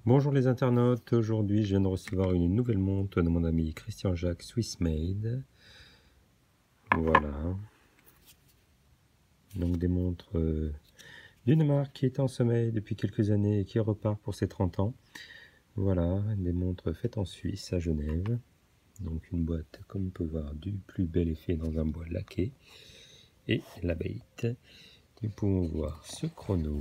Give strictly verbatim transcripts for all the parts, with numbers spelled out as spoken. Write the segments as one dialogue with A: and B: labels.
A: Bonjour les internautes, aujourd'hui je viens de recevoir une nouvelle montre de mon ami Christian Jacques Swiss Made. Voilà. Donc des montres euh, d'une marque qui est en sommeil depuis quelques années et qui repart pour ses trente ans. Voilà, des montres faites en Suisse, à Genève. Donc une boîte, comme on peut voir, du plus bel effet dans un bois laqué. Et la bête. Nous pouvons voir ce chrono.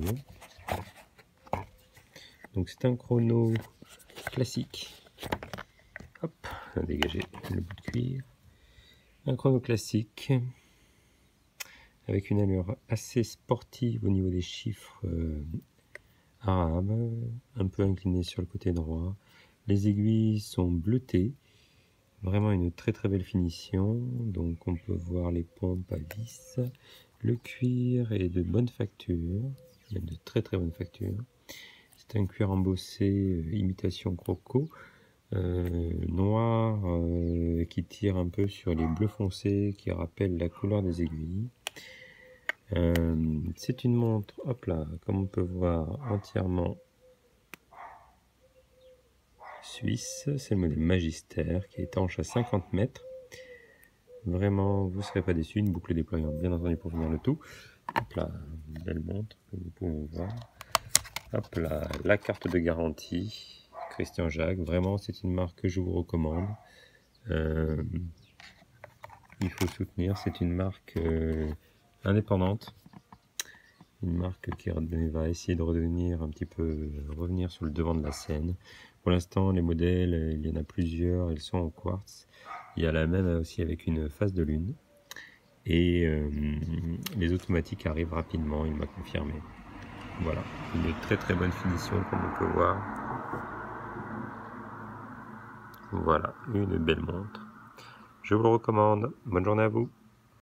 A: Donc c'est un chrono classique. Hop, on va dégager le bout de cuir. Un chrono classique avec une allure assez sportive au niveau des chiffres euh, arabes, un peu incliné sur le côté droit. Les aiguilles sont bleutées, vraiment une très très belle finition. Donc on peut voir les pompes à vis. Le cuir est de bonne facture, même de très très bonne facture. C'est un cuir embossé euh, imitation croco. Euh, noir euh, qui tire un peu sur les bleus foncés qui rappellent la couleur des aiguilles. Euh, c'est une montre, hop là, comme on peut voir, entièrement suisse. C'est le modèle Magister qui est étanche à cinquante mètres. Vraiment, vous ne serez pas déçus. Une boucle déployante, bien entendu, pour finir le tout. Hop là, une belle montre, comme nous pouvons voir. Hop là, la carte de garantie. Christian Jacques, vraiment, c'est une marque que je vous recommande. Euh, il faut soutenir, c'est une marque euh, indépendante, une marque qui va essayer de redevenir un petit peu, revenir sur le devant de la scène. Pour l'instant, les modèles, il y en a plusieurs, ils sont en quartz. Il y a la même aussi avec une face de lune. Et euh, les automatiques arrivent rapidement, il m'a confirmé. Voilà, une très très bonne finition comme on peut voir. Voilà, une belle montre. Je vous le recommande. Bonne journée à vous.